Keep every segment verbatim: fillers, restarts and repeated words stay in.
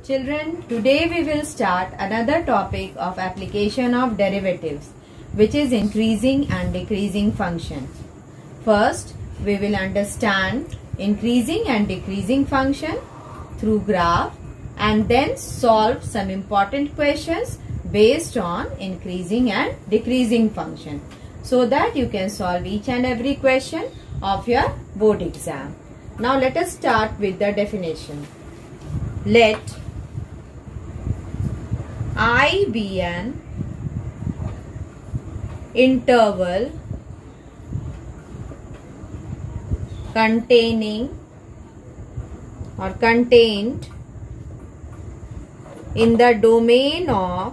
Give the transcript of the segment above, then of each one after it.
Children, today we will start another topic of application of derivatives, which is increasing and decreasing function. First, we will understand increasing and decreasing function through graph and then solve some important questions based on increasing and decreasing function, so that you can solve each and every question of your board exam. Now let us start with the definition. Let I be an interval containing or contained in the domain of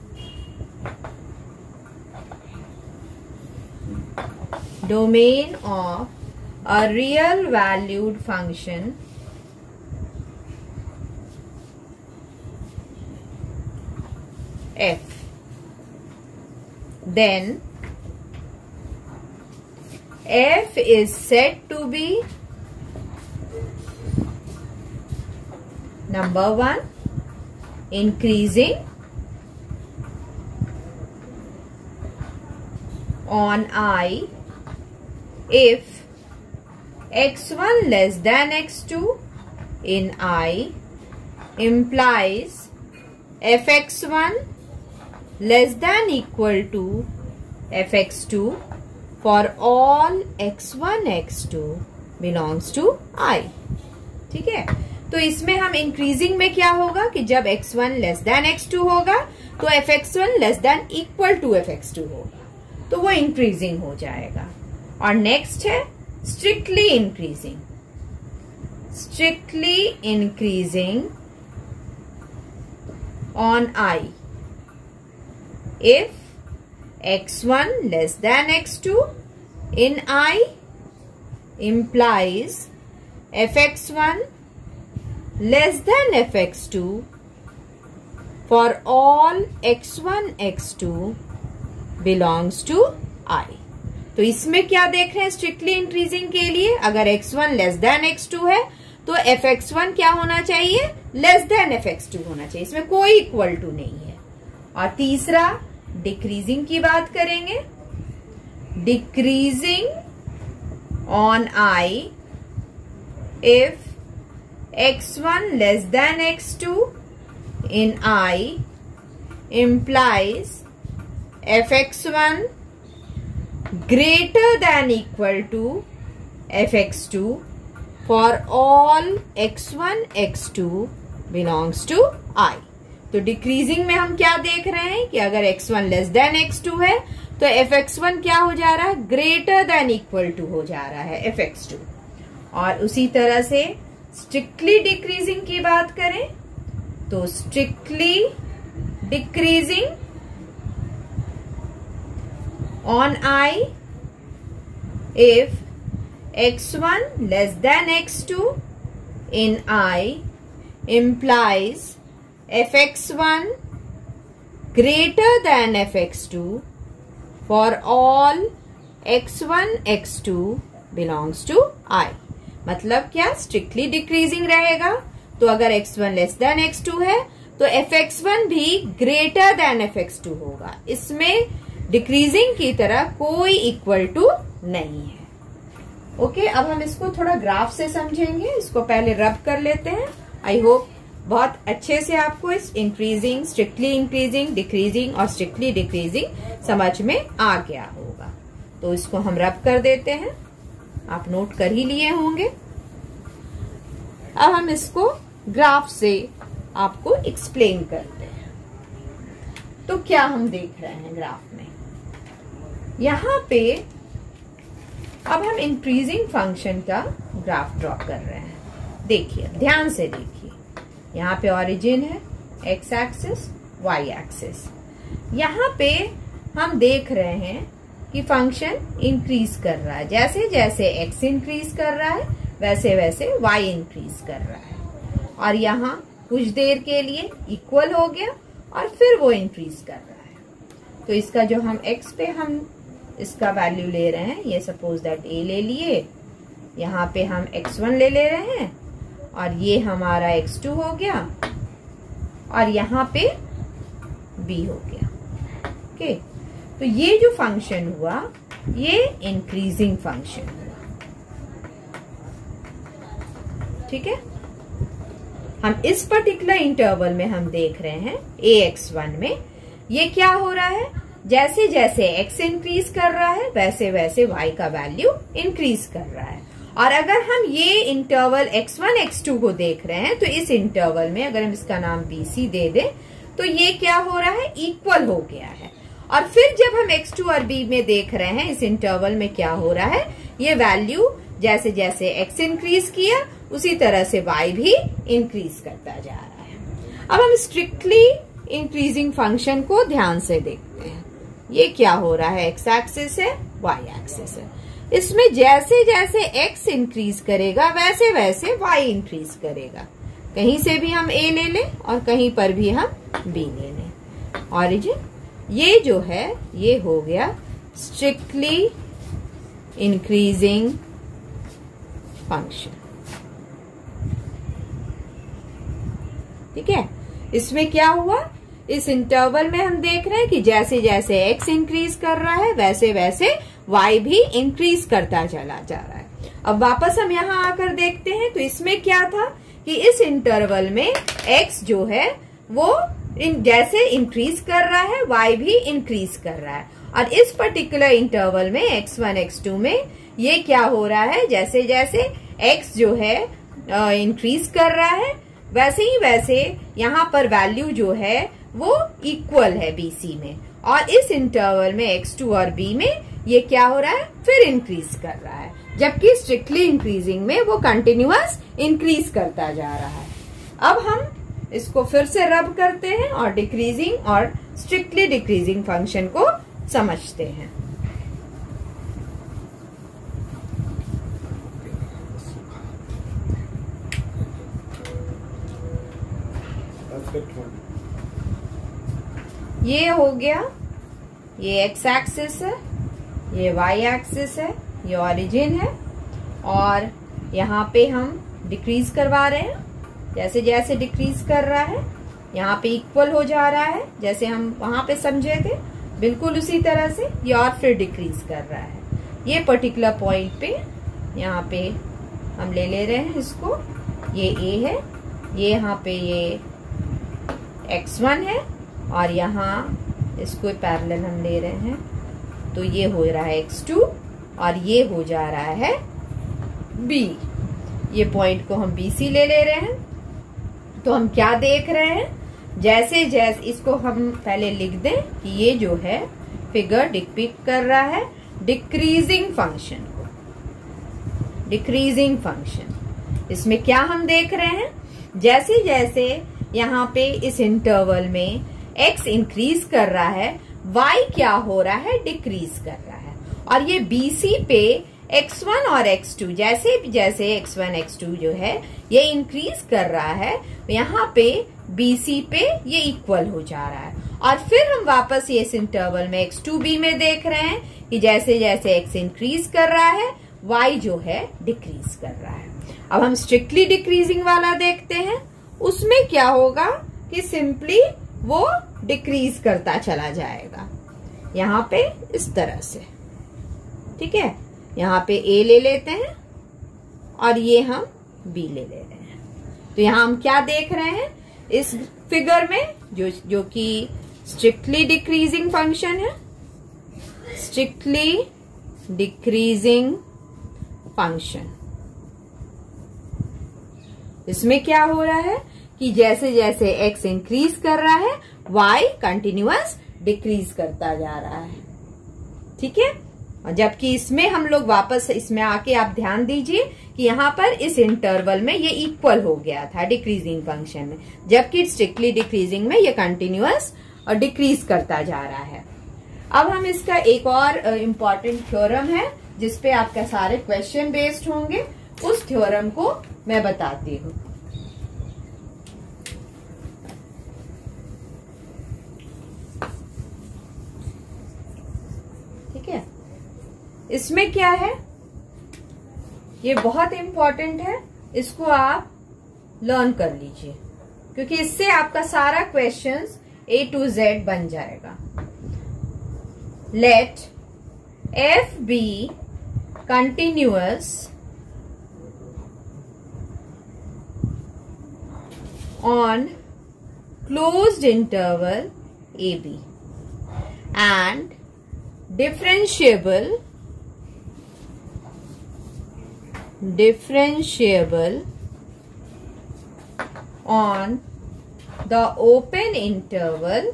domain of a real valued function f, then f is said to be number one, increasing on I if x one less than x two in I implies f x one less than equal to f x two for all x one x two belongs to I. ठीक है, तो इसमें हम increasing में क्या होगा कि जब x one less than x two होगा तो f x one less than equal to f x two होगा, तो वो इंक्रीजिंग हो जाएगा. और नेक्स्ट है strictly increasing. Strictly increasing on I if x one less than x two in I implies f x one less than f x two for all x one x two belongs to I. तो इसमें क्या देख रहे हैं strictly increasing के लिए, अगर x one less than x two है तो f x one क्या होना चाहिए, less than f x two होना चाहिए, इसमें कोई इक्वल टू नहीं है. और तीसरा डिक्रीजिंग की बात करेंगे. Decreasing on I if x one less than x two in I implies f x one greater than equal to f x two for all x one x two belongs to I. तो decreasing में हम क्या देख रहे हैं कि अगर x one less than x two है तो f x one क्या हो जा रहा है, ग्रेटर देन इक्वल टू हो जा रहा है f x two. और उसी तरह से स्ट्रिक्टली डिक्रीजिंग की बात करें तो strictly decreasing on I if x one less than x two in I implies f x one greater than f x two for all x one x two belongs to I. मतलब क्या, strictly decreasing रहेगा तो अगर x one less than x two है तो f x one भी greater than f x two होगा. इसमें डिक्रीजिंग की तरह कोई इक्वल टू नहीं है. ओके okay, अब हम इसको थोड़ा ग्राफ से समझेंगे. इसको पहले रब कर लेते हैं. आई होप बहुत अच्छे से आपको इस इंक्रीजिंग, स्ट्रिक्टली इंक्रीजिंग, डिक्रीजिंग और स्ट्रिक्टली डिक्रीजिंग समझ में आ गया होगा. तो इसको हम रब कर देते हैं. आप नोट कर ही लिए होंगे. अब हम इसको ग्राफ से आपको एक्सप्लेन करते हैं. तो क्या हम देख रहे हैं ग्राफ में, यहाँ पे अब हम इंक्रीजिंग फंक्शन का ग्राफ ड्रॉ कर रहे हैं. देखिए, ध्यान से देखिए, यहाँ पे ओरिजिन है एक्स एक्सिस, वाई एक्सिस. यहाँ पे हम देख रहे हैं कि फंक्शन इंक्रीज कर रहा है. जैसे जैसे एक्स इंक्रीज कर रहा है वैसे वैसे वाई इंक्रीज कर रहा है. और यहाँ कुछ देर के लिए इक्वल हो गया और फिर वो इंक्रीज कर रहा है. तो इसका जो हम x पे हम इसका वैल्यू ले रहे हैं, ये सपोज दैट a ले लिए, यहाँ पे हम एक्स वन ले ले रहे हैं और ये हमारा एक्स टू हो गया और यहाँ पे b हो गया। ओके, तो ये जो फंक्शन हुआ ये इंक्रीजिंग फंक्शन हुआ। ठीक है, हम इस पर्टिकुलर इंटरवल में हम देख रहे हैं ए एक्स वन में ये क्या हो रहा है, जैसे जैसे x इंक्रीज कर रहा है वैसे वैसे y का वैल्यू इंक्रीज कर रहा है। और अगर हम ये interval x one x two को देख रहे हैं तो इस इंटरवल में अगर हम इसका नाम B C दे दें तो ये क्या हो रहा है, इक्वल हो गया है। और फिर जब हम एक्स टू और B में देख रहे हैं इस इंटरवल में क्या हो रहा है, ये वैल्यू जैसे जैसे x इंक्रीज किया उसी तरह से y भी इंक्रीज करता जा रहा है। अब हम स्ट्रिक्टली इंक्रीजिंग फंक्शन को ध्यान से देखते हैं। ये क्या हो रहा है, x एक्सिस है, y एक्सिस है। इसमें जैसे जैसे x इंक्रीज करेगा वैसे वैसे y इंक्रीज करेगा। कहीं से भी हम a ले लें और कहीं पर भी हम b ले लें। ऑरिजिन ये जो है ये हो गया स्ट्रिक्टली इंक्रीजिंग फंक्शन। ठीक है, इसमें क्या हुआ, इस इंटरवल में हम देख रहे हैं कि जैसे जैसे x इंक्रीज कर रहा है वैसे वैसे y भी इंक्रीज करता चला जा रहा है। अब वापस हम यहाँ आकर देखते हैं तो इसमें क्या था कि इस इंटरवल में x जो है वो इन जैसे इंक्रीज कर रहा है y भी इंक्रीज कर रहा है। और इस पर्टिकुलर इंटरवल में एक्स वन एक्स टू में ये क्या हो रहा है, जैसे जैसे x जो है इंक्रीज कर रहा है वैसे ही वैसे यहाँ पर वैल्यू जो है वो इक्वल है B C में। और इस इंटरवल में एक्स टू और B में ये क्या हो रहा है, फिर इंक्रीज कर रहा है, जबकि स्ट्रिक्टली इंक्रीजिंग में वो कंटिन्यूअस इंक्रीज करता जा रहा है। अब हम इसको फिर से रब करते हैं और डिक्रीजिंग और स्ट्रिक्टली डिक्रीजिंग फंक्शन को समझते हैं। ये हो गया, ये x एक्सिस है, ये y एक्सिस है, ये ओरिजिन है। और यहाँ पे हम डिक्रीज करवा रहे हैं, जैसे जैसे डिक्रीज कर रहा है यहाँ पे इक्वल हो जा रहा है, जैसे हम वहां पे समझे थे बिल्कुल उसी तरह से ये और फिर डिक्रीज कर रहा है। ये पर्टिकुलर पॉइंट पे यहाँ पे हम ले ले रहे हैं इसको, ये a है, ये यहाँ पे ये एक्स वन है और यहाँ इसको पैरेलल हम ले रहे हैं तो ये हो रहा है एक्स टू और ये हो जा रहा है B। ये पॉइंट को हम B C ले ले रहे हैं। तो हम क्या देख रहे हैं, जैसे जैसे इसको हम पहले लिख दें कि ये जो है फिगर डिपिक्ट कर रहा है डिक्रीजिंग फंक्शन को, डिक्रीजिंग फंक्शन। इसमें क्या हम देख रहे हैं, जैसे जैसे यहाँ पे इस इंटरवल में x इंक्रीज कर रहा है y क्या हो रहा है, डिक्रीज कर रहा है। और ये B C पे एक्स वन और एक्स टू जैसे जैसे एक्स वन एक्स टू जो है ये इंक्रीज कर रहा है, यहाँ पे B C पे ये इक्वल हो जा रहा है। और फिर हम वापस ये इस इंटरवल में एक्स टू B में देख रहे हैं कि जैसे जैसे x इंक्रीज कर रहा है y जो है डिक्रीज कर रहा है। अब हम स्ट्रिक्टली डिक्रीजिंग वाला देखते हैं, उसमें क्या होगा कि सिंपली वो डिक्रीज करता चला जाएगा यहाँ पे इस तरह से। ठीक है, यहाँ पे A ले लेते हैं और ये हम B ले ले रहे हैं। तो यहाँ हम क्या देख रहे हैं इस फिगर में, जो जो कि स्ट्रिक्टली डिक्रीजिंग फंक्शन है, स्ट्रिक्टली डिक्रीजिंग फंक्शन। इसमें क्या हो रहा है कि जैसे जैसे x इंक्रीज कर रहा है y कंटिन्यूअस डिक्रीज करता जा रहा है। ठीक है, और जबकि इसमें हम लोग वापस इसमें आके आप ध्यान दीजिए कि यहाँ पर इस इंटरवल में ये इक्वल हो गया था डिक्रीजिंग फंक्शन में, जबकि स्ट्रिक्टली डिक्रीजिंग में ये कंटिन्यूअस और डिक्रीज करता जा रहा है। अब हम इसका एक और इम्पॉर्टेंट थ्योरम है जिसपे आपका सारे क्वेश्चन बेस्ड होंगे, उस थ्योरम को मैं बताती हूँ। ठीक है, इसमें क्या है, ये बहुत इंपॉर्टेंट है, इसको आप लर्न कर लीजिए। क्योंकि इससे आपका सारा क्वेश्चंस ए टू जेड बन जाएगा। Let F be continuous on closed interval A B and differentiable differentiable on the open interval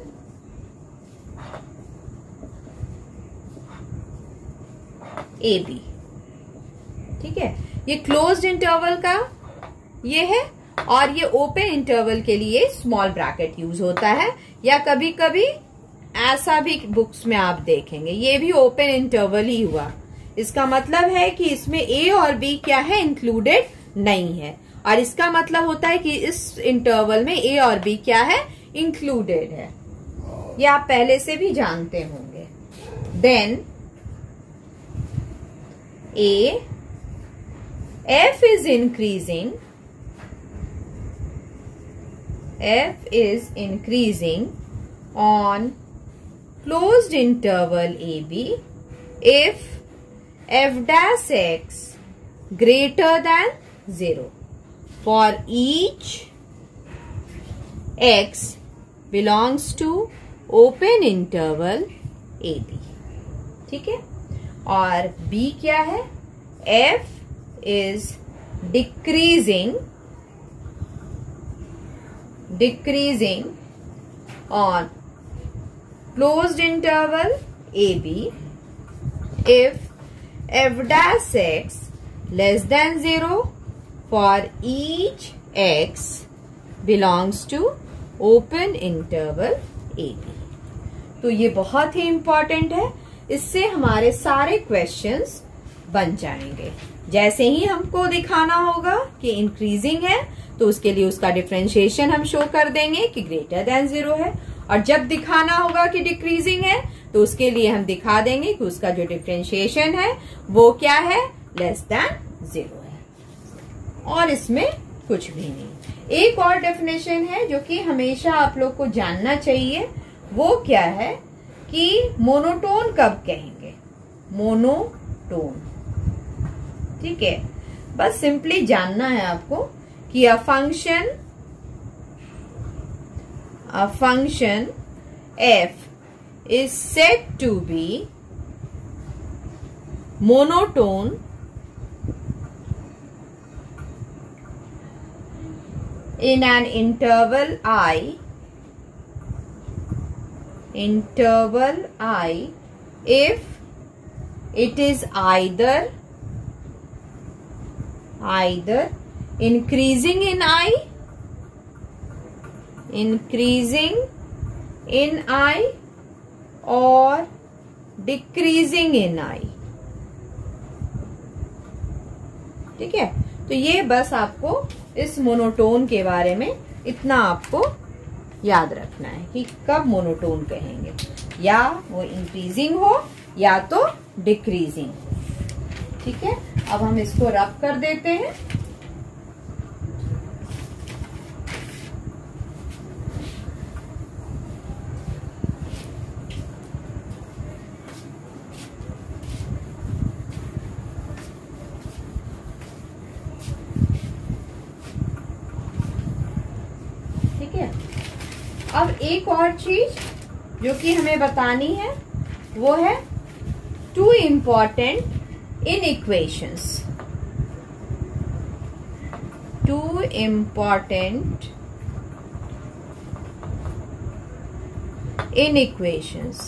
A B। ठीक है, ये क्लोज्ड इंटरवल का ये है और ये ओपन इंटरवल के लिए स्मॉल ब्रैकेट यूज होता है, या कभी कभी ऐसा भी बुक्स में आप देखेंगे, ये भी ओपन इंटरवल ही हुआ। इसका मतलब है कि इसमें ए और बी क्या है, इंक्लूडेड नहीं है, और इसका मतलब होता है कि इस इंटरवल में ए और बी क्या है, इंक्लूडेड है। ये आप पहले से भी जानते होंगे। Then a F is increasing F is increasing on closed interval A B if f dash x greater than zero for each x belongs to open interval A B। ठीक है, और B क्या है, F is decreasing decreasing on closed interval A B if f dash x less than zero for each x belongs to open interval A B। तो ये बहुत ही important है, इससे हमारे सारे क्वेश्चंस बन जाएंगे। जैसे ही हमको दिखाना होगा कि इंक्रीजिंग है तो उसके लिए उसका डिफरेंशिएशन हम शो कर देंगे कि ग्रेटर देन जीरो है, और जब दिखाना होगा कि डिक्रीजिंग है तो उसके लिए हम दिखा देंगे कि उसका जो डिफरेंशिएशन है वो क्या है, लेस देन जीरो है, और इसमें कुछ भी नहीं। एक और डेफिनेशन है जो कि हमेशा आप लोग को जानना चाहिए, वो क्या है कि मोनोटोन कब कहेंगे, मोनोटोन। ठीक है, बस सिंपली जानना है आपको कि a function a function f is said to be monotone in an interval I interval I if it is either either increasing in I increasing in I or decreasing in I। ठीक है, तो ये बस आपको इस monotone के बारे में इतना आपको याद रखना है कि कब मोनोटोन कहेंगे, या वो इंक्रीजिंग हो या तो डिक्रीजिंग। ठीक है, अब हम इसको रब कर देते हैं। ठीक है, अब एक और चीज जो कि हमें बतानी है वो है two important inequations two important inequations।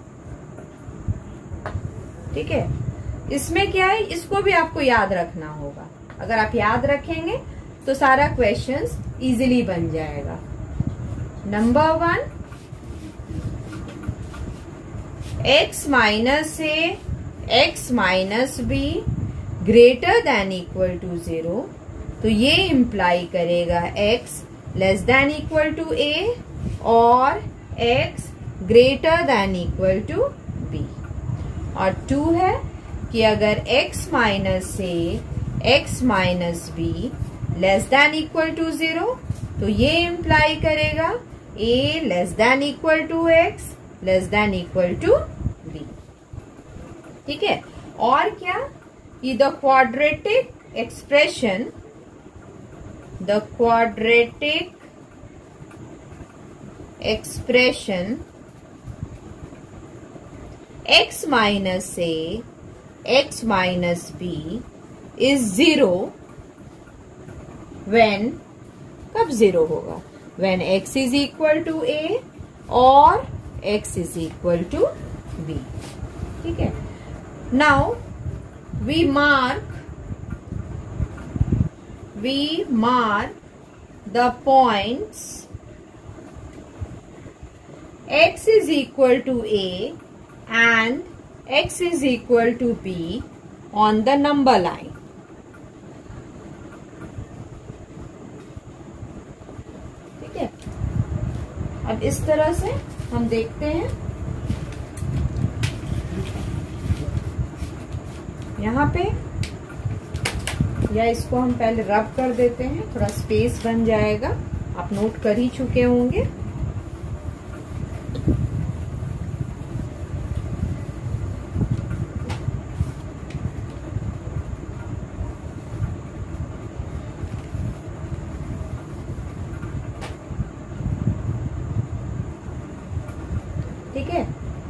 ठीक है, इसमें क्या है, इसको भी आपको याद रखना होगा। अगर आप याद रखेंगे तो सारा क्वेश्चंस इजीली बन जाएगा। Number one, x minus A x minus B greater than equal to zero, तो ये इंप्लाई करेगा x less than equal to a और x greater than equal to b। और टू है कि अगर x minus a x minus B less than equal to zero, तो ये इंप्लाई करेगा a less than equal to x less than equal to b। ठीक है, और क्या, कि the quadratic expression the quadratic expression x minus a x minus b is zero when, कब zero होगा, when x is equal to a और x is equal to b। ठीक है, now we mark we mark the points x is equal to a and x is equal to b on the number line. ठीक है, अब इस तरह से हम देखते हैं, यहाँ पे, या इसको हम पहले रब कर देते हैं, थोड़ा स्पेस बन जाएगा, आप नोट कर ही चुके होंगे। ठीक है,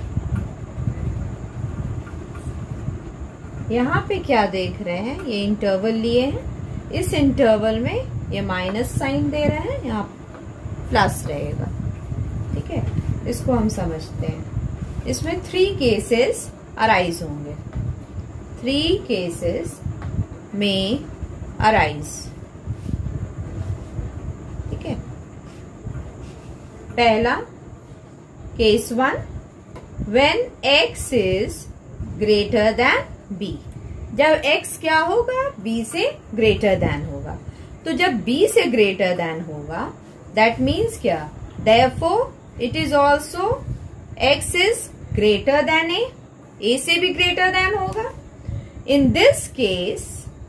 यहाँ पे क्या देख रहे हैं, ये इंटरवल लिए हैं, इस इंटरवल में ये माइनस साइन दे रहे हैं, यहाँ प्लस रहेगा। ठीक है, इसको हम समझते हैं। इसमें थ्री केसेस अराइज होंगे, थ्री केसेस में अराइज। ठीक है, पहला case one, when x is greater than b, जब x क्या होगा, b से ग्रेटर देन होगा। तो जब b से ग्रेटर देन होगा, दैट मीन्स क्या, therefore it is also x is greater than a, a से भी ग्रेटर देन होगा। इन दिस केस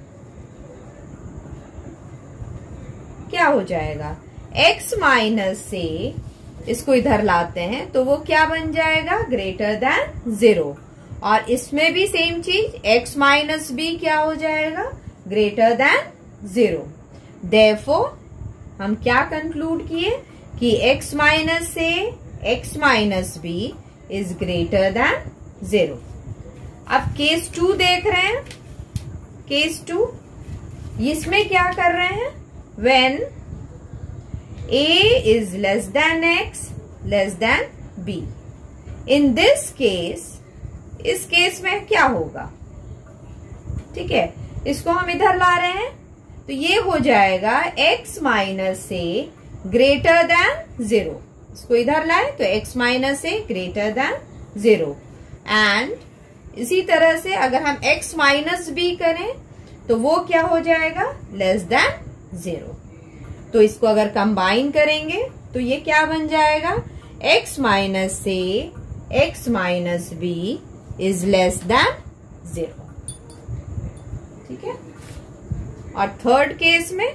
क्या हो जाएगा, x माइनस a, इसको इधर लाते हैं तो वो क्या बन जाएगा, ग्रेटर देन जीरो। और इसमें भी सेम चीज, x माइनस बी क्या हो जाएगा, ग्रेटर देन जीरो। देयरफॉर हम क्या कंक्लूड किए कि x minus A x minus B is greater than zero. अब केस टू देख रहे हैं, केस टू, इसमें क्या कर रहे हैं, when a is less than x less than b। in this case, इस केस में क्या होगा, ठीक है, इसको हम इधर ला रहे हैं तो ये हो जाएगा x minus A greater than zero. इसको इधर लाए तो x minus A greater than zero. And इसी तरह से अगर हम x माइनस बी करें तो वो क्या हो जाएगा, लेस देन जीरो। तो इसको अगर कंबाइन करेंगे तो ये क्या बन जाएगा, x minus A x minus B is less than zero. ठीक है, और थर्ड केस में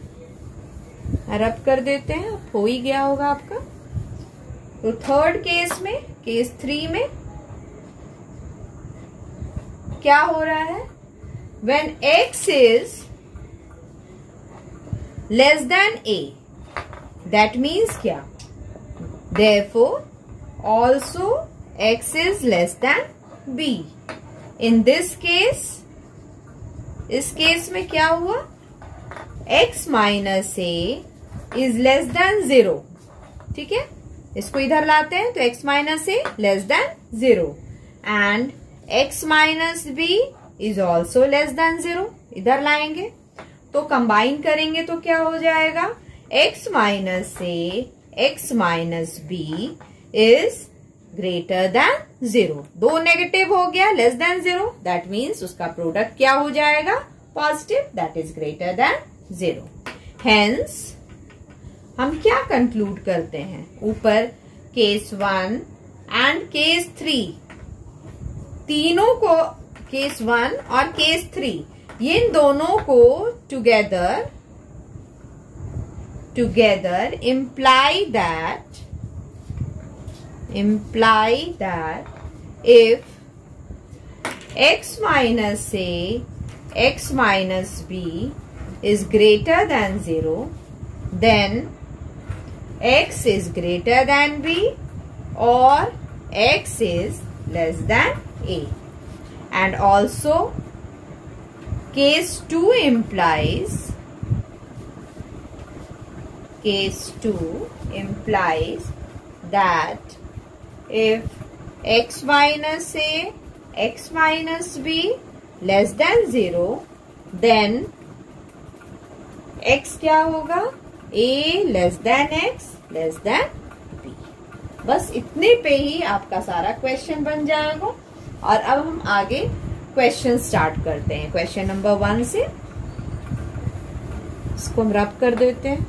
रब कर देते हैं, हो ही गया होगा आपका। तो थर्ड केस में, केस थ्री में क्या हो रहा है, when x is less than a, that means क्या, therefore also x is less than b। in this case, इस केस में क्या हुआ, x minus A is less than zero. ठीक है, इसको इधर लाते हैं तो x minus A less than zero and x minus B is also less than zero. इधर लाएंगे तो कंबाइन करेंगे तो क्या हो जाएगा, x minus A x minus B is greater than zero. दो नेगेटिव हो गया, less than zero, that means उसका प्रोडक्ट क्या हो जाएगा, positive, that is greater than zero. Hence हम क्या कंक्लूड करते हैं, ऊपर case one and case three, तीनों को, केस वन और केस थ्री, ये इन दोनों को together together imply that imply that if x minus a, x minus b is greater than zero, then x is greater than b or x is less than a. And also case two implies case two implies that if x minus a, x minus b less than zero, then x क्या होगा? a less than x less than b. बस इतने पे ही आपका सारा question बन जाएगा। और अब हम आगे क्वेश्चन स्टार्ट करते हैं। क्वेश्चन नंबर वन से इसको हम रब कर देते हैं।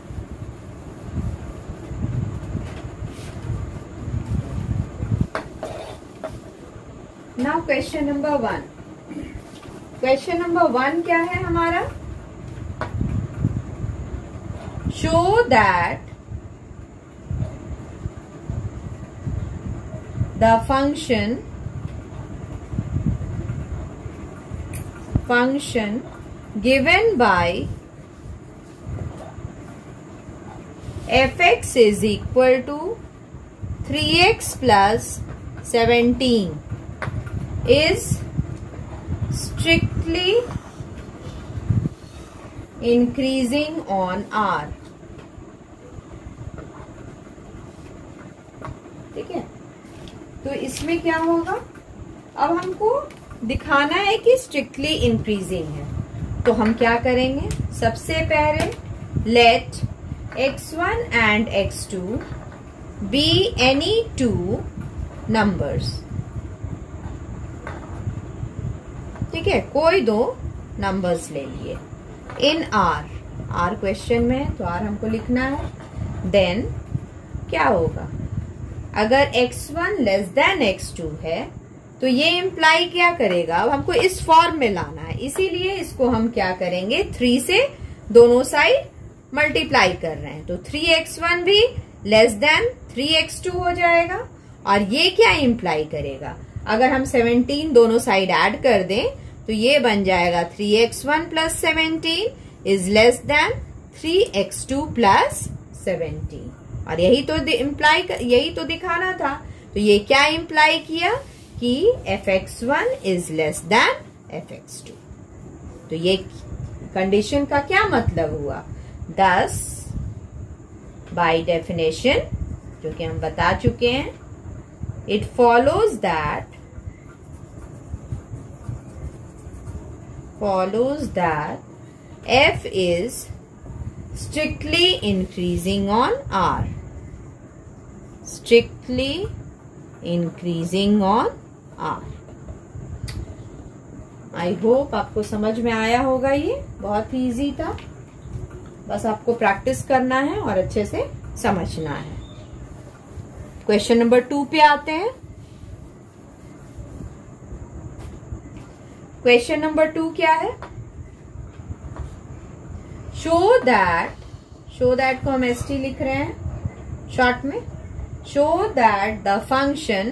Now question number one. Question number one क्या है हमारा? Show that the function function given by f(x) is equal to three x plus seventeen is strictly increasing on R. ठीक है, तो इसमें क्या होगा? अब हमको दिखाना है कि स्ट्रिक्टली इंक्रीजिंग है, तो हम क्या करेंगे? सबसे पहले let x one and x two be any two numbers. ठीक है, कोई दो नंबर्स ले लिए इन आर। आर क्वेश्चन में है तो आर हमको लिखना है। देन क्या होगा? अगर x one less than x two है तो ये इम्प्लाई क्या करेगा? अब हमको इस फॉर्म में लाना है, इसीलिए इसको हम क्या करेंगे? थ्री से दोनों साइड मल्टीप्लाई कर रहे हैं, तो थ्री एक्स वन भी less than three x two हो जाएगा। और ये क्या इम्प्लाई करेगा? अगर हम सेवनटीन दोनों साइड ऐड कर दें तो ये बन जाएगा three x one plus seventeen is less than three x two plus seventeen. और यही तो इम्प्लाई यही तो दिखाना था। तो ये क्या इम्प्लाई किया कि F x one is less than F x two. तो ये कंडीशन का क्या मतलब हुआ? दस बाय डेफिनेशन, जो कि हम बता चुके हैं, it follows that follows that F is strictly increasing on R, strictly increasing on R. I hope आपको समझ में आया होगा। ये बहुत ही इजी था, बस आपको प्रैक्टिस करना है और अच्छे से समझना है। क्वेश्चन नंबर टू पे आते हैं। क्वेश्चन नंबर टू क्या है? शो दैट, शो दैट को हम एस टी लिख रहे हैं शॉर्ट में। Show that the function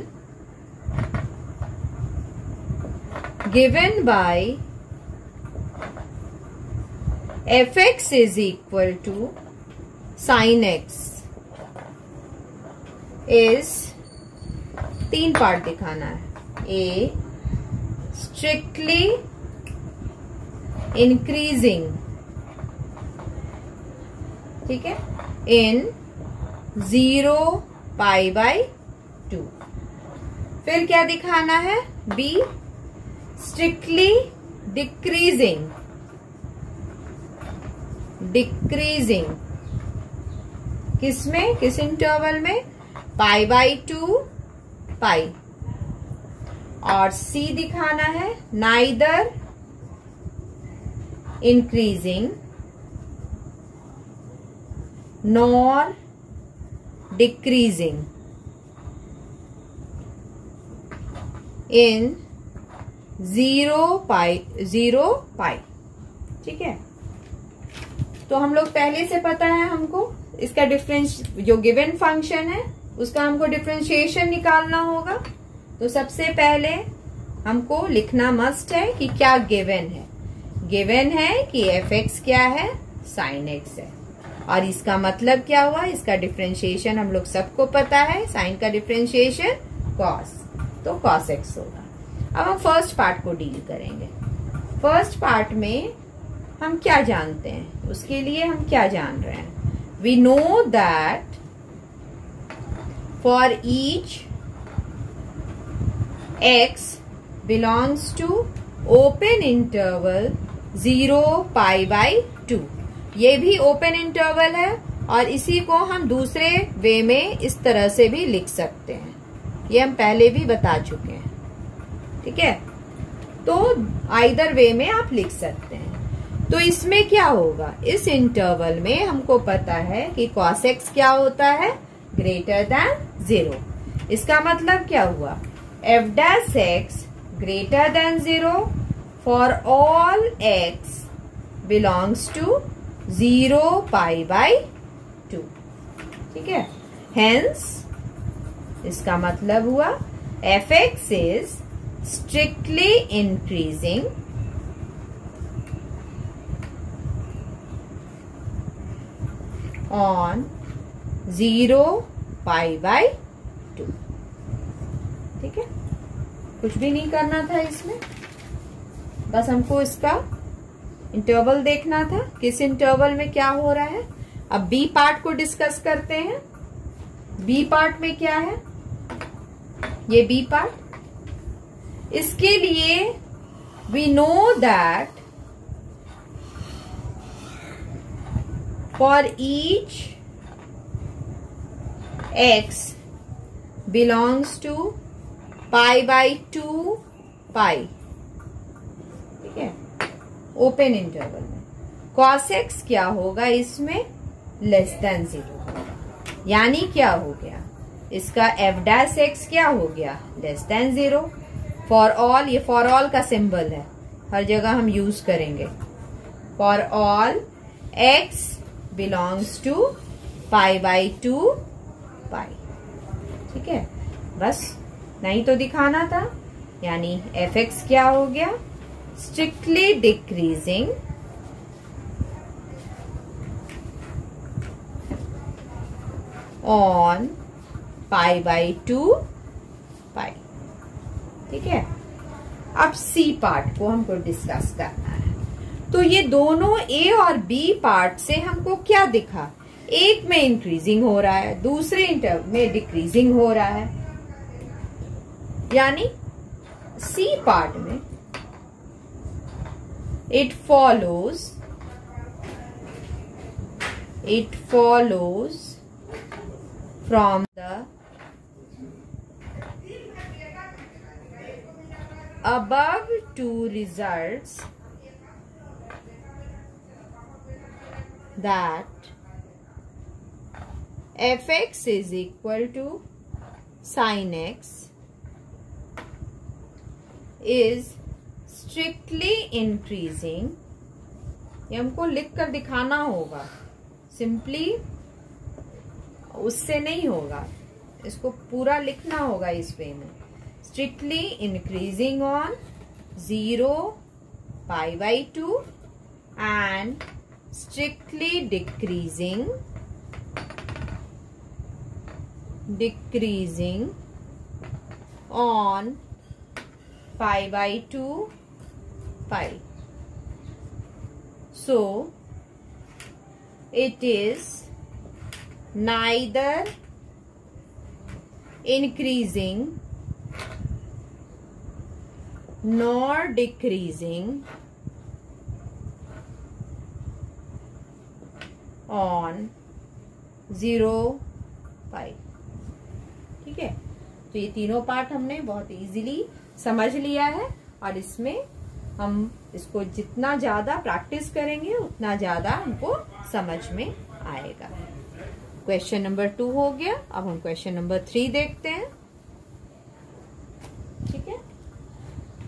given by f(x) is equal to sin x is, तीन पार्ट दिखाना है। ए स्ट्रिक्टली इंक्रीजिंग, ठीक है, in zero pi by two. फिर क्या दिखाना है? बी स्ट्रिक्टली डिक्रीजिंग, डिक्रीजिंग किसमें? किस इंटरवल में? Pi by two pi. और सी दिखाना है neither increasing nor decreasing in zero pi zero pi. ठीक है, तो हम लोग पहले से पता है हमको इसका डिफरेंस, जो गिवन फंक्शन है उसका हमको डिफरेंशिएशन निकालना होगा। तो सबसे पहले हमको लिखना मस्ट है कि क्या गिवन है। गिवन है कि एफ एक्स क्या है, साइन एक्स है। और इसका मतलब क्या हुआ, इसका डिफरेंशिएशन हम लोग सबको पता है, साइन का डिफरेंशिएशन कॉस, तो कॉस एक्स होगा। अब हम फर्स्ट पार्ट को डील करेंगे। फर्स्ट पार्ट में हम क्या जानते हैं, उसके लिए हम क्या जान रहे हैं, we know that for each x belongs to open interval zero pi by two. ये भी ओपन इंटरवल है और इसी को हम दूसरे वे में इस तरह से भी लिख सकते हैं, ये हम पहले भी बता चुके हैं, ठीक है। तो आइदर वे में आप लिख सकते हैं। तो इसमें क्या होगा, इस इंटरवल में हमको पता है कि cos x क्या होता है, ग्रेटर देन जीरो। इसका मतलब क्या हुआ, f dash x greater than zero for all x belongs to zero pi by two, ठीक है। हेंस इसका मतलब हुआ f x is strictly increasing on zero pi by two, ठीक है। कुछ भी नहीं करना था इसमें, बस हमको इसका इंटरवल देखना था, किस इंटरवल में क्या हो रहा है। अब बी पार्ट को डिस्कस करते हैं। बी पार्ट में क्या है, ये बी पार्ट, इसके लिए we know that for each x belongs to pi by two pi, ठीक है, ओपन इंटरवल में cos x क्या होगा, इसमें लेस देन जीरो होगा। यानी क्या हो गया, इसका f डैश x क्या हो गया, less than zero. For all, ये फॉर ऑल का सिंबल है, हर जगह हम यूज करेंगे। For all x belongs to pi by two pi, ठीक है। बस नहीं तो दिखाना था, यानी एफ एक्स क्या हो गया, strictly decreasing on pi by two pi, ठीक है। अब सी पार्ट को हमको डिस्कस करना है। तो ये दोनों ए और बी पार्ट से हमको क्या दिखा, एक में इंक्रीजिंग हो रहा है, दूसरे इंटर में डिक्रीजिंग हो रहा है। यानी सी पार्ट में it follows it follows from the above two results that f x is equal to sin x is strictly increasing. ये हमको लिख कर दिखाना होगा, सिंपली उससे नहीं होगा, इसको पूरा लिखना होगा इस वे में। Strictly increasing on zero pi by two and strictly decreasing decreasing on pi by two pi. So it is neither increasing nor decreasing on zero pi, ठीक है। तो ये तीनों पार्ट हमने बहुत इजीली समझ लिया है और इसमें हम इसको जितना ज्यादा प्रैक्टिस करेंगे उतना ज्यादा हमको समझ में आएगा। क्वेश्चन नंबर टू हो गया। अब हम क्वेश्चन नंबर थ्री देखते हैं, ठीक है।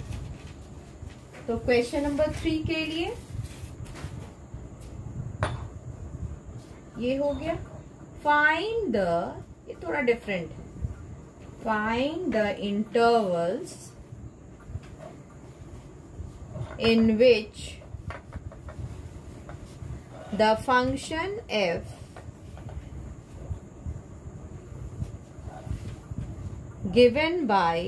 तो क्वेश्चन नंबर थ्री के लिए ये हो गया। फाइंड द, ये थोड़ा डिफरेंट है, find the intervals in which the function f given by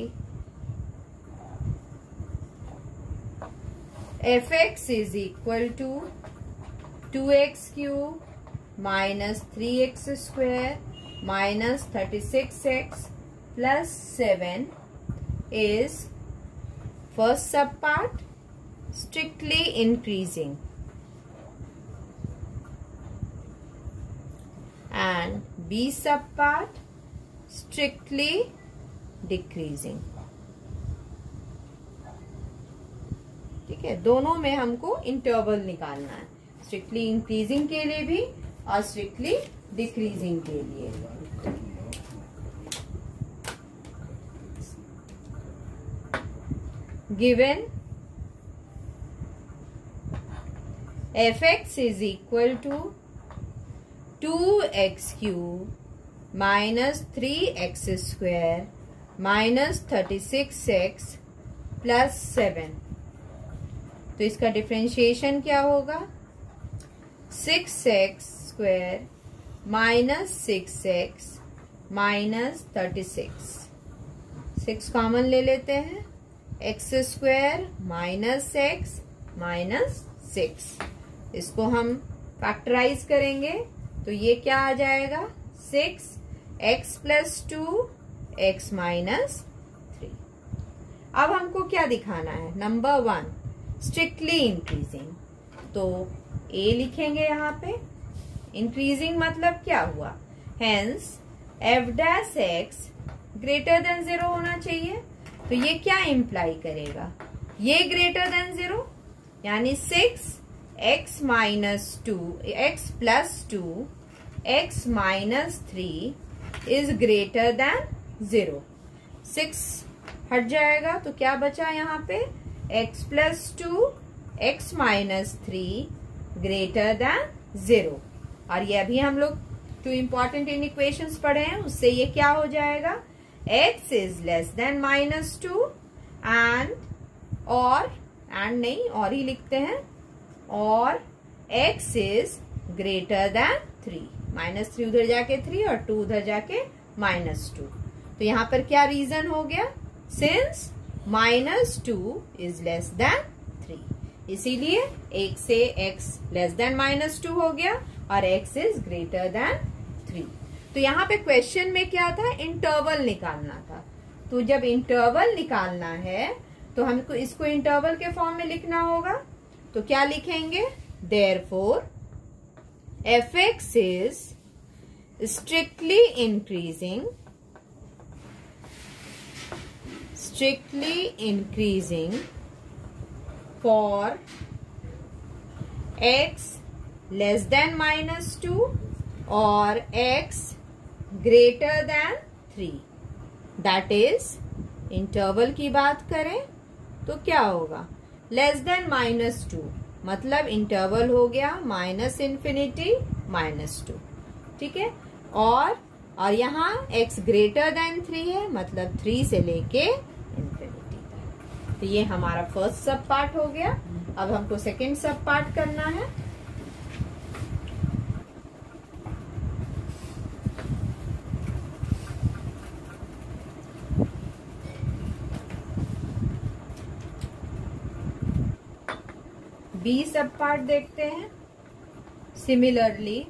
fx is equal to two x cube minus three x square minus thirty-six x plus seven is first subpart strictly increasing and B subpart strictly decreasing। ठीक है, दोनों में हमको interval निकालना है, strictly increasing के लिए भी और स्ट्रिक्टली डिक्रीजिंग के लिए। Given fx is equal to two x cube minus three x square minus thirty-six x plus seven, तो इसका डिफरेंशिएशन क्या होगा? Six x square minus six x minus thirty six, six common ले लेते हैं, x square minus x minus six, इसको हम factorise करेंगे तो ये क्या आ जाएगा? Six x plus two x minus three. अब हमको क्या दिखाना है? नंबर वन स्ट्रिक्टली इंक्रीजिंग, तो ए लिखेंगे यहाँ पे। इंक्रीजिंग मतलब क्या हुआ? Hence f dash x greater than zero होना चाहिए, तो ये क्या इम्प्लाई करेगा? ये ग्रेटर देन जीरो, यानी six x minus two x plus two x minus three is greater than zero. Six हट जाएगा तो क्या बचा यहाँ पे? X plus two x minus three greater than zero. और ये अभी हम लोग टू इम्पोर्टेंट इन इक्वेशंस पढ़े हैं, उससे ये क्या हो जाएगा? X is less than minus two and और एंड नहीं और ही लिखते हैं, और x is greater than three. Minus three उधर जाके थ्री और टू उधर जाके माइनस टू, तो यहाँ पर क्या रीजन हो गया? Since minus two is less than three, इसीलिए एक से x less than minus two हो गया और x is greater than three. तो यहाँ पे क्वेश्चन में क्या था? इंटरवल निकालना था। तो जब इंटरवल निकालना है तो हमको इसको इंटरवल के फॉर्म में लिखना होगा, तो क्या लिखेंगे? Therefore f x is strictly increasing strictly increasing for x less than minus two or x greater than three। that is interval की बात करें तो क्या होगा? लेस देन माइनस टू, मतलब इंटरवल हो गया माइनस इंफिनिटी माइनस टू, ठीक है। और और यहाँ x ग्रेटर देन थ्री है, मतलब थ्री से लेके इंफिनिटी तक। तो ये हमारा फर्स्ट सब पार्ट हो गया। अब हमको सेकेंड सब पार्ट करना है। बी सब पार्ट देखते हैं। Similarly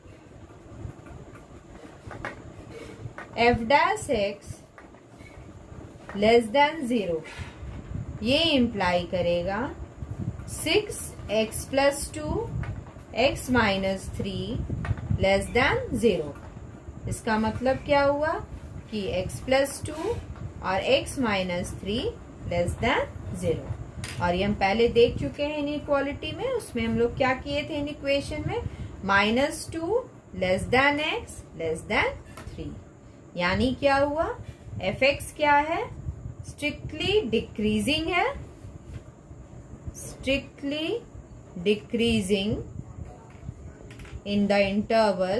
f dash x less than zero, ये इंप्लाई करेगा six x plus two x minus three less than zero. इसका मतलब क्या हुआ कि x प्लस टू और x minus three less than zero. और ये हम पहले देख चुके हैं इनइक्वालिटी में, उसमें हम लोग क्या किए थे इन इक्वेशन में? Minus two less than x less than three, यानी क्या हुआ? एफ एक्स क्या है? स्ट्रिक्टली डिक्रीजिंग है, strictly decreasing in the interval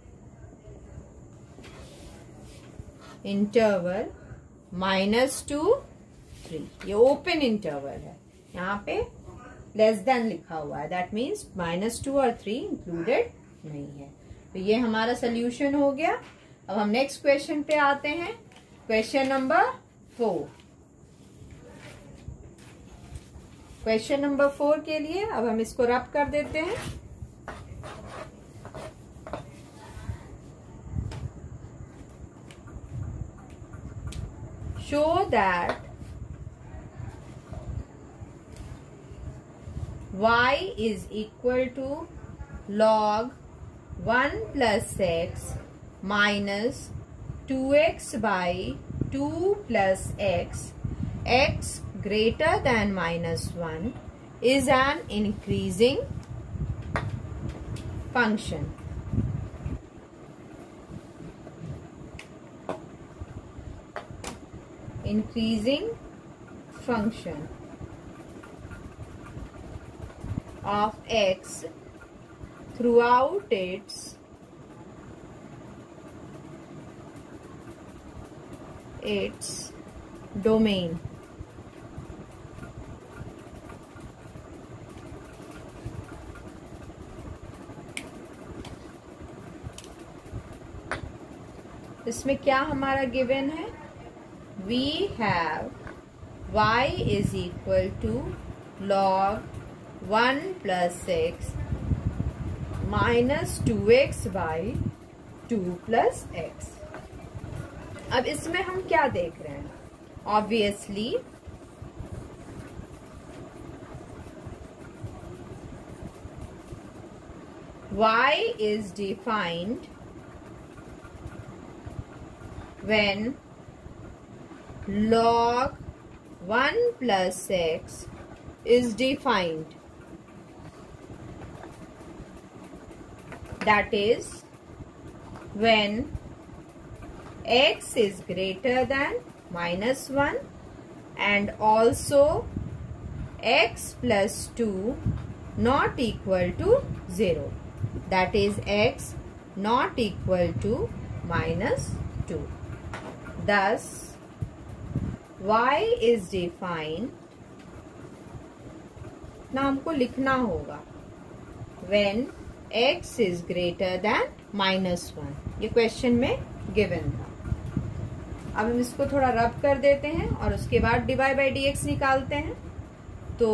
interval minus two three, ये ओपन इंटरवल है, यहाँ पे लेस देन लिखा हुआ है, दैट मीन्स माइनस टू और थ्री इंक्लूडेड नहीं है। तो ये हमारा सोल्यूशन हो गया। अब हम नेक्स्ट क्वेश्चन पे आते हैं, question number four. Question number four के लिए अब हम इसको रब कर देते हैं। Show that y is equal to log one plus x minus two x by two plus x, x greater than minus one is an increasing function. Increasing function of x throughout its its domain. इसमें क्या हमारा given है? We have y is equal to log one plus x minus two x by two plus x. अब इसमें हम क्या देख रहे हैं? Obviously y is defined when log one plus x is defined, that is when x is greater than minus one and also x plus two not equal to zero, that is x not equal to minus two. Thus y is defined, ना हमको लिखना होगा when x is greater than minus one, ये question में given था। अब हम इसको थोड़ा रब कर देते हैं और उसके बाद dy by dx निकालते हैं। तो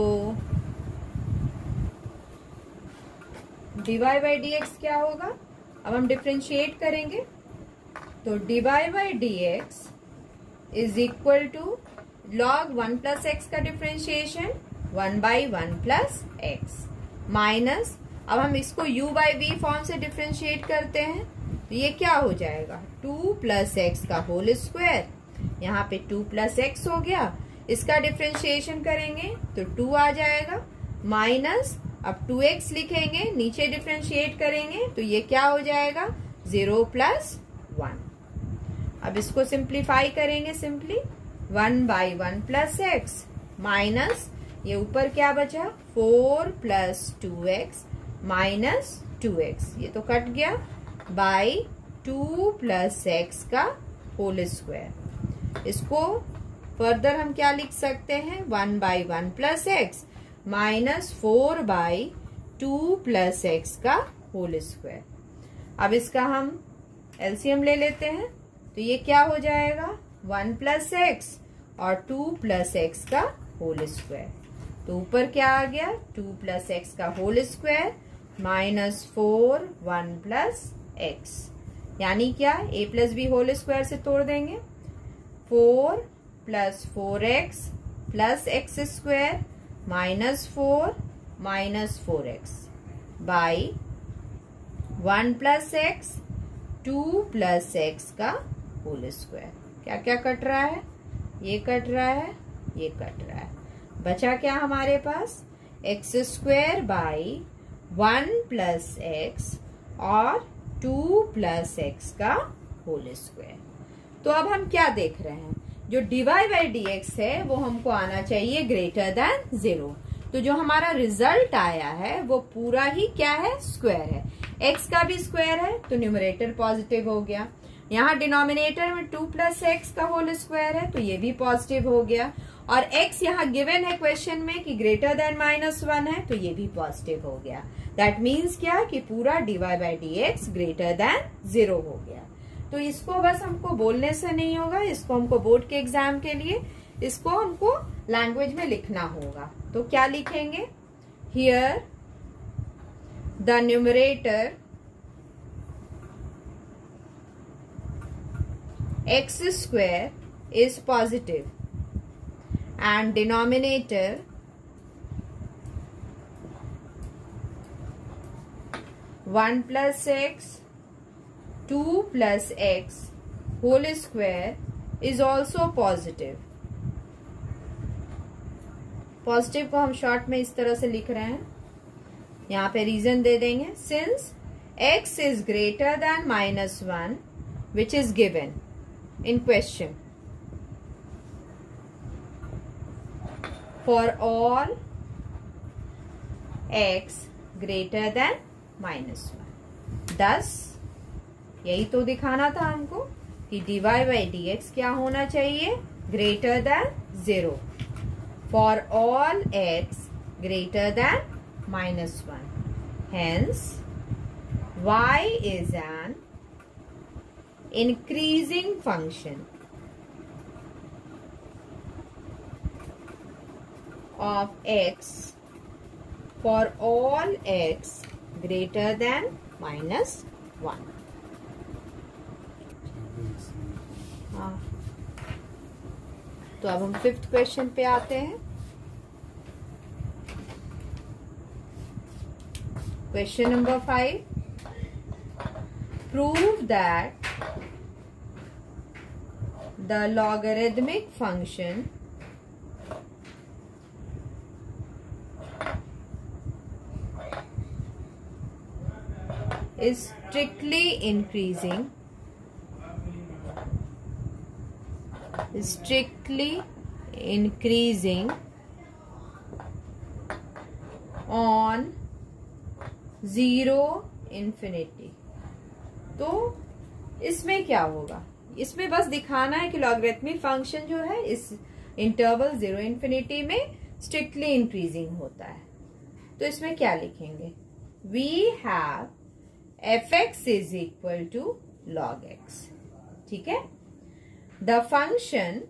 dy by dx क्या होगा? अब हम डिफरेंशिएट करेंगे, तो dy by dx is equal to log one plus x का differentiation one by one plus x minus, अब हम इसको u बाई वी फॉर्म से डिफरेंशिएट करते हैं, तो ये क्या हो जाएगा? टू प्लस एक्स का होल स्क्वायर, यहाँ पे टू प्लस एक्स हो गया, इसका डिफरेंशिएशन करेंगे तो टू आ जाएगा, माइनस अब टू एक्स लिखेंगे, नीचे डिफरेंशिएट करेंगे तो ये क्या हो जाएगा? Zero plus one. अब इसको सिंप्लीफाई करेंगे, simply one by one plus x minus ये ऊपर क्या बचा? Four plus two x minus two x, ये तो कट गया, बाई टू प्लस एक्स का होल स्क्वायर। इसको फर्दर हम क्या लिख सकते हैं? One by one plus x minus four by two plus x का होल स्क्वायर। अब इसका हम एलसीएम ले लेते हैं, तो ये क्या हो जाएगा? वन प्लस एक्स और टू प्लस एक्स का होल स्क्वायर, तो ऊपर क्या आ गया? टू प्लस एक्स का whole square minus four one plus x, यानी क्या? A plus b whole square से तोड़ देंगे, four plus four x plus x square minus four minus four x by one plus x two plus x का whole square. क्या क्या cut रहा है? ये कट रहा है, ये कट रहा है, बचा क्या हमारे पास? X square by one plus x और टू प्लस एक्स का होल स्क्वायर। तो अब हम क्या देख रहे हैं? जो dy बाई डी एक्स है वो हमको आना चाहिए ग्रेटर देन जीरो, तो जो हमारा रिजल्ट आया है वो पूरा ही क्या है? स्क्वायर है। x का भी स्क्वायर है तो न्यूमरेटर पॉजिटिव हो गया। यहाँ डिनोमिनेटर में टू प्लस एक्स का होल स्क्वायर है तो ये भी पॉजिटिव हो गया। और x यहाँ गिवन है क्वेश्चन में कि ग्रेटर देन माइनस वन है तो ये भी पॉजिटिव हो गया। दैट मीन्स क्या कि पूरा dy by d x greater than zero हो गया। तो इसको बस हमको बोलने से नहीं होगा, इसको हमको बोर्ड के एग्जाम के लिए इसको हमको लैंग्वेज में लिखना होगा। तो क्या लिखेंगे? Here the numerator x square is positive and denominator one plus x two plus x whole square is also positive। Positive को हम शॉर्ट में इस तरह से लिख रहे हैं, यहाँ पे रीजन दे देंगे। Since x is greater than minus one which is given in question for all x greater than minus one। thus यही तो दिखाना था हमको कि dy by dx क्या होना चाहिए? greater than zero for all x greater than minus one। hence y is an increasing function of x for all x greater than minus one। हाँ, तो अब हम फिफ्थ क्वेश्चन पे आते हैं। Question number five, prove that the logarithmic function is strictly increasing strictly increasing on zero infinity। तो इसमें क्या होगा? इसमें बस दिखाना है कि लॉगरिथमिक फंक्शन जो है इस इंटरवल जीरो इन्फिनिटी में स्ट्रिक्टली इंक्रीजिंग होता है। तो इसमें क्या लिखेंगे? We have fx is equal to log x। ठीक है, the function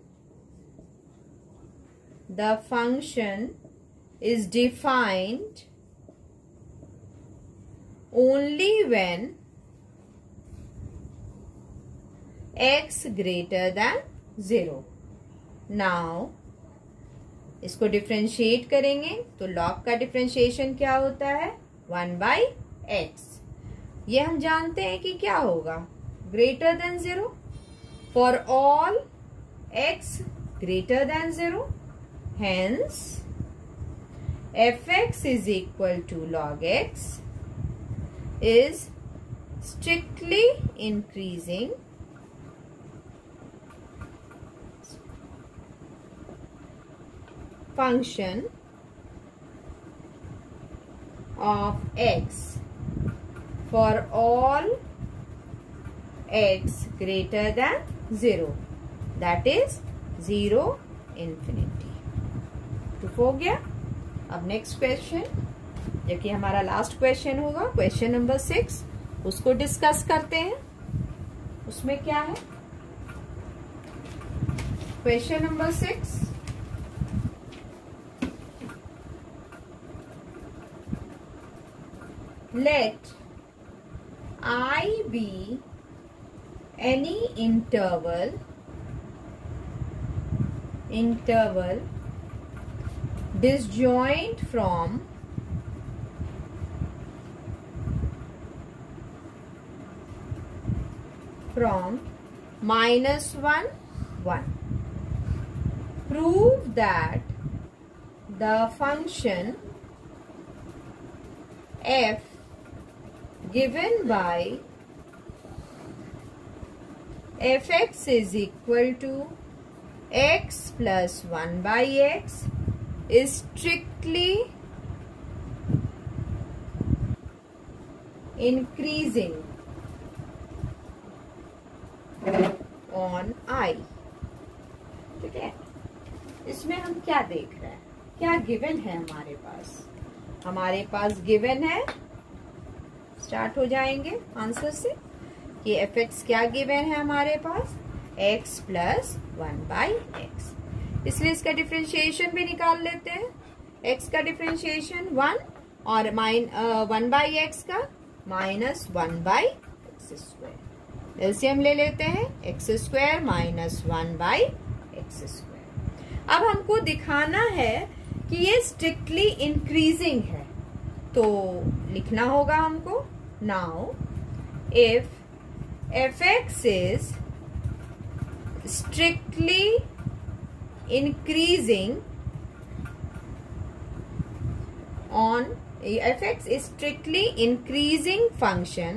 the function is defined only when x greater than zero। now इसको डिफ्रेंशिएट करेंगे तो log का डिफ्रेंशिएशन क्या होता है? One by x. ये हम जानते हैं कि क्या होगा? Greater than zero for all x greater than zero. Hence f x is equal to log x is strictly increasing function of x for all x greater than zero, that is zero infinity। तो हो गया। अब next question, जो कि हमारा last question होगा, question number six, उसको discuss करते हैं। उसमें क्या है? Question number six, let I be any interval interval disjoint from from minus one one। prove that the function f given by fx is equal to x plus one by x is strictly increasing on I। ठीक है, इसमें हम क्या देख रहे हैं, क्या given है हमारे पास? हमारे पास गिवन है, स्टार्ट हो जाएंगे आंसर से कि एफ एक्स क्या गिवन है हमारे पास, x plus one by x. इसलिए इसका डिफ्रेंशिएशन भी निकाल लेते हैं। x का डिफ्रेंशिएशन वन और माइन वन बाई एक्स का minus one by x square. LCM ले लेते हैं, x square minus one by x square. अब हमको दिखाना है कि ये स्ट्रिक्टली इंक्रीजिंग है, तो लिखना होगा हमको, now if f x is strictly increasing on f x is strictly increasing function,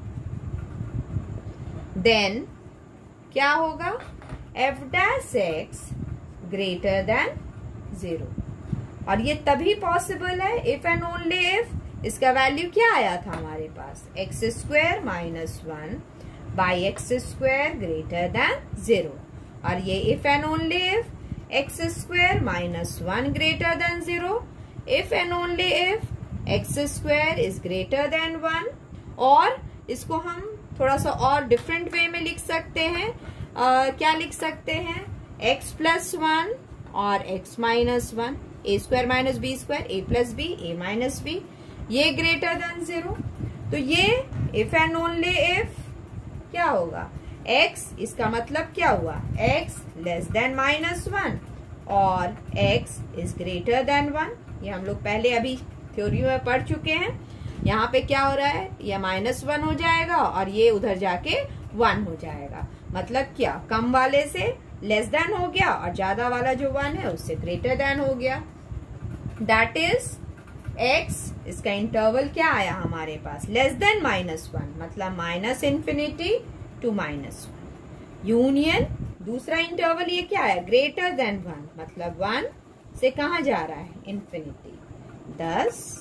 then क्या होगा, f dash x greater than zero। और ये तभी पॉसिबल है इफ एंड ओनली इफ इसका वैल्यू क्या आया था हमारे पास, x square minus one by x square greater than zero. और ये if and only if x square minus one greater than zero, if and only if x square is greater than one. और इसको हम थोड़ा सा और different way में लिख सकते हैं। uh, क्या लिख सकते हैं, एक्स प्लस वन और x minus one, a square minus b square, a plus b, a minus b, ये ग्रेटर देन जीरो। तो ये इफ एंड ओनली इफ क्या होगा, x, इसका मतलब क्या हुआ, x less than minus one और x is greater than one. ये हम लोग पहले अभी थ्योरी में पढ़ चुके हैं। यहाँ पे क्या हो रहा है, ये माइनस वन हो जाएगा और ये उधर जाके वन हो जाएगा। मतलब क्या, कम वाले से लेस देन हो गया और ज्यादा वाला जो वन है उससे ग्रेटर देन हो गया। दैट इज x, इसका इंटरवल क्या आया हमारे पास, लेस देन माइनस वन, मतलब minus infinity to minus one. Union दूसरा इंटरवल ये क्या है, ग्रेटर देन वन, मतलब वन से कहा जा रहा है, इंफिनिटी। दस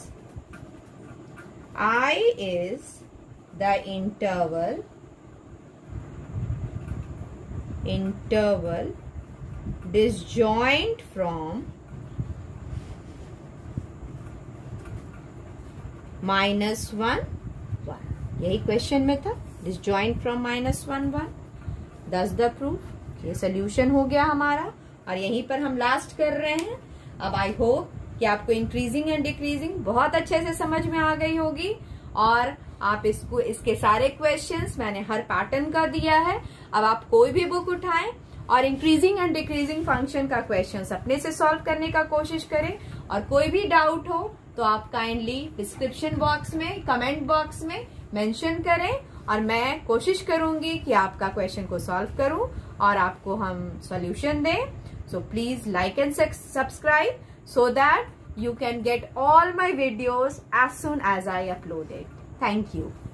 I is the interval interval disjoint from minus one one. यही क्वेश्चन में था, disjoint from minus one one. Thus the proof, ये सोल्यूशन हो गया हमारा और यहीं पर हम लास्ट कर रहे हैं। अब आई होप कि आपको इंक्रीजिंग एंड डिक्रीजिंग बहुत अच्छे से समझ में आ गई होगी और आप इसको इसके सारे क्वेश्चंस मैंने हर पैटर्न का दिया है। अब आप कोई भी बुक उठाएं और इंक्रीजिंग एंड डिक्रीजिंग फंक्शन का क्वेश्चंस अपने से सॉल्व करने का कोशिश करें। और कोई भी डाउट हो तो आप काइंडली डिस्क्रिप्शन बॉक्स में, कमेंट बॉक्स में मेंशन करें और मैं कोशिश करूंगी कि आपका क्वेश्चन को सॉल्व करूं और आपको हम सॉल्यूशन दें। So please like and subscribe so that you can get all my videos as soon as I upload it. Thank you.